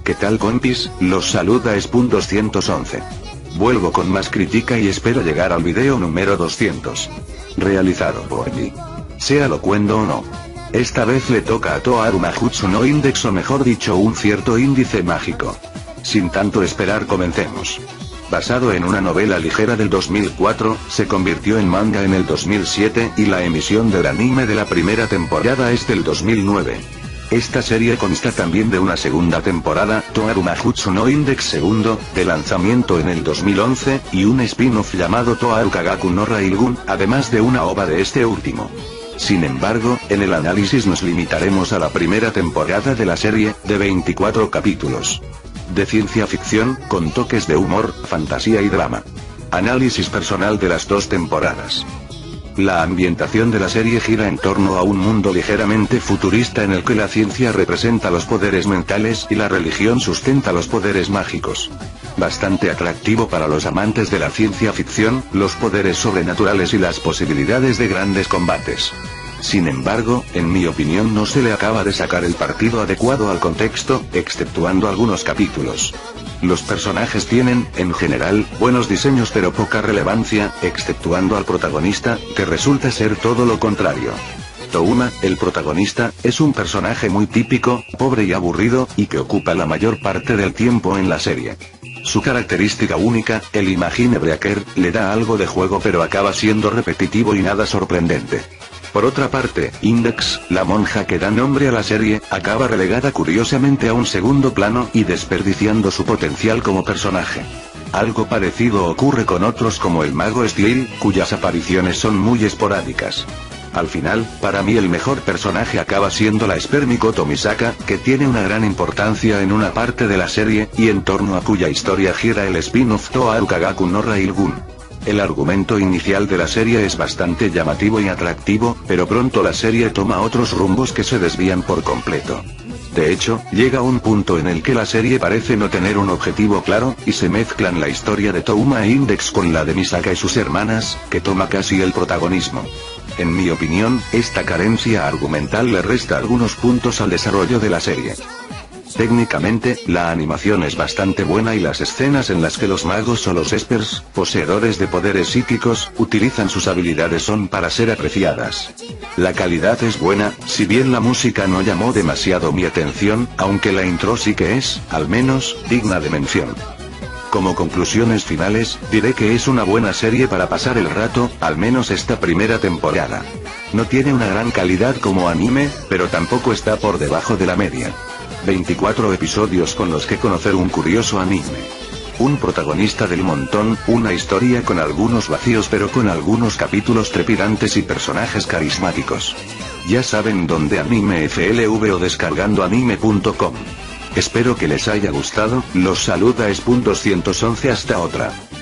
¿Qué tal compis? Los saluda Spoon211. Vuelvo con más crítica y espero llegar al video número 200. Realizado por mí. Sea lo cuento o no. Esta vez le toca a Toaru Mahutsu no Index, o mejor dicho un cierto índice mágico. Sin tanto esperar, comencemos. Basado en una novela ligera del 2004, se convirtió en manga en el 2007 y la emisión del anime de la primera temporada es del 2009. Esta serie consta también de una segunda temporada, Toaru Mahutsu no Index segundo, de lanzamiento en el 2011, y un spin-off llamado Toaru Kagaku no Railgun, además de una OVA de este último. Sin embargo, en el análisis nos limitaremos a la primera temporada de la serie, de 24 capítulos. De ciencia ficción, con toques de humor, fantasía y drama. Análisis personal de las dos temporadas. La ambientación de la serie gira en torno a un mundo ligeramente futurista en el que la ciencia representa los poderes mentales y la religión sustenta los poderes mágicos. Bastante atractivo para los amantes de la ciencia ficción, los poderes sobrenaturales y las posibilidades de grandes combates. Sin embargo, en mi opinión no se le acaba de sacar el partido adecuado al contexto, exceptuando algunos capítulos. Los personajes tienen, en general, buenos diseños pero poca relevancia, exceptuando al protagonista, que resulta ser todo lo contrario. Touma, el protagonista, es un personaje muy típico, pobre y aburrido, y que ocupa la mayor parte del tiempo en la serie. Su característica única, el Imagine Breaker, le da algo de juego pero acaba siendo repetitivo y nada sorprendente. Por otra parte, Index, la monja que da nombre a la serie, acaba relegada curiosamente a un segundo plano y desperdiciando su potencial como personaje. Algo parecido ocurre con otros como el mago Steel, cuyas apariciones son muy esporádicas. Al final, para mí el mejor personaje acaba siendo la Esper Mikoto Misaka, que tiene una gran importancia en una parte de la serie, y en torno a cuya historia gira el spin-off Toaru Kagaku no Railgun. El argumento inicial de la serie es bastante llamativo y atractivo, pero pronto la serie toma otros rumbos que se desvían por completo. De hecho, llega un punto en el que la serie parece no tener un objetivo claro, y se mezclan la historia de Touma e Index con la de Misaka y sus hermanas, que toma casi el protagonismo. En mi opinión, esta carencia argumental le resta algunos puntos al desarrollo de la serie. Técnicamente, la animación es bastante buena y las escenas en las que los magos o los espers, poseedores de poderes psíquicos, utilizan sus habilidades son para ser apreciadas. La calidad es buena, si bien la música no llamó demasiado mi atención, aunque la intro sí que es, al menos, digna de mención. Como conclusiones finales, diré que es una buena serie para pasar el rato, al menos esta primera temporada. No tiene una gran calidad como anime, pero tampoco está por debajo de la media. 24 episodios con los que conocer un curioso anime. Un protagonista del montón, una historia con algunos vacíos pero con algunos capítulos trepidantes y personajes carismáticos. Ya saben dónde Anime FLV o descargandoanime.com. Espero que les haya gustado, los saluda Spoon211 hasta otra.